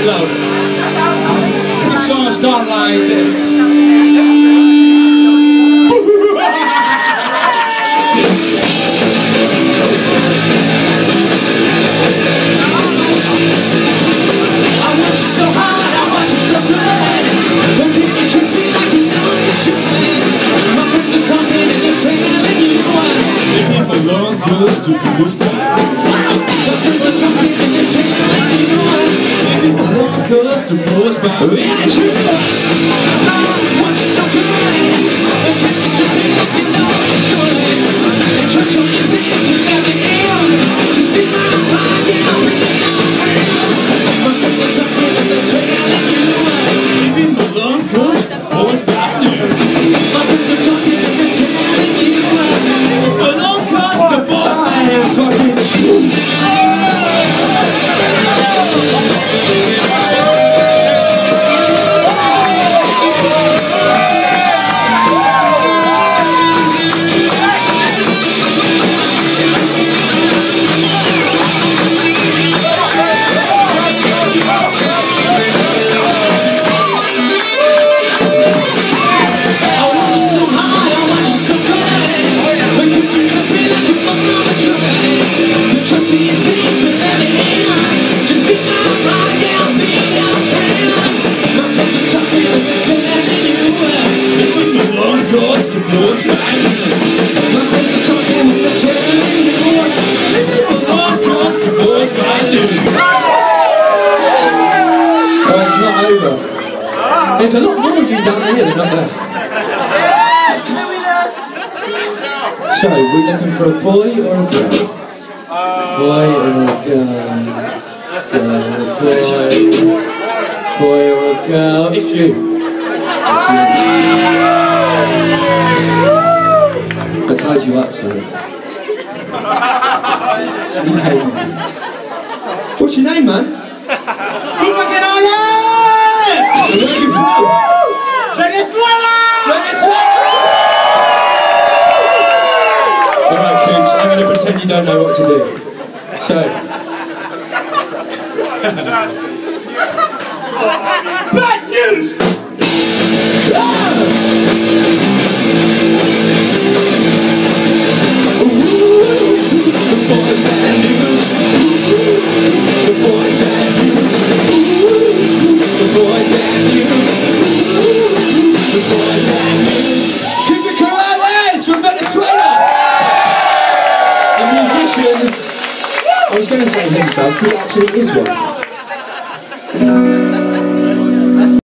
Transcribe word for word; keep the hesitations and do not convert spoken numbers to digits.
louder. And the song starts like this. Cause to push back. My friends are talking and they're telling you maybe belong cause to push back. And it's true. I want you so good. I can't let you feel like you know you should. And try so many things you never end. Just be my life, yeah, I'll be your friend. My friends are talking and they're telling you maybe belong cause to push back. My friends are talking and they're telling you belong cause to push back. Fucking shoot. There's a lot more of you down here than up there. So, we're looking for a boy or a girl? Boy or a girl? Girl, boy. Boy or a girl? It's you. It's you. I tied you up, sorry. You came on. What's your name, man? Where are you from? Venezuela! Venezuela! Alright, Coops, I'm going to pretend you don't know what to do. So. Bad news! Ah! The boys bad news. The boys bad news. The boys bad news. The boys bad news. Cuba Corrales from Venezuela. A musician. I was going to say himself, he actually is one.